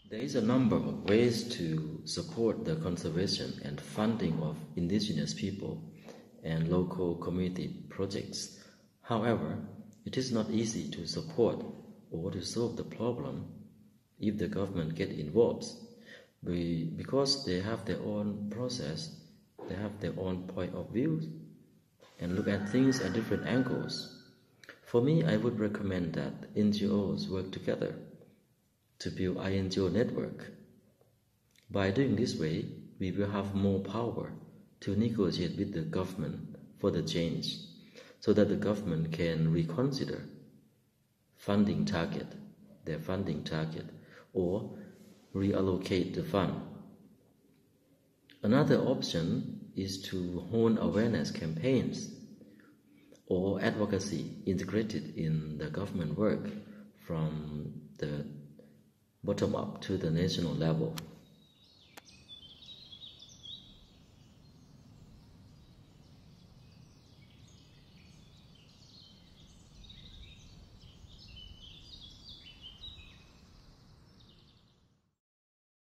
There is a number of ways to support the conservation and funding of indigenous people and local community projects. However, it is not easy to support or to solve the problem if the government get involved, because they have their own process, they have their own point of view, and look at things at different angles. For me, I would recommend that NGOs work together to build INGO network. By doing this way, we will have more power to negotiate with the government for the change, so that the government can reconsider their funding target, or reallocate the fund. Another option is to hold awareness campaigns or advocacy integrated in the government work from the bottom up to the national level.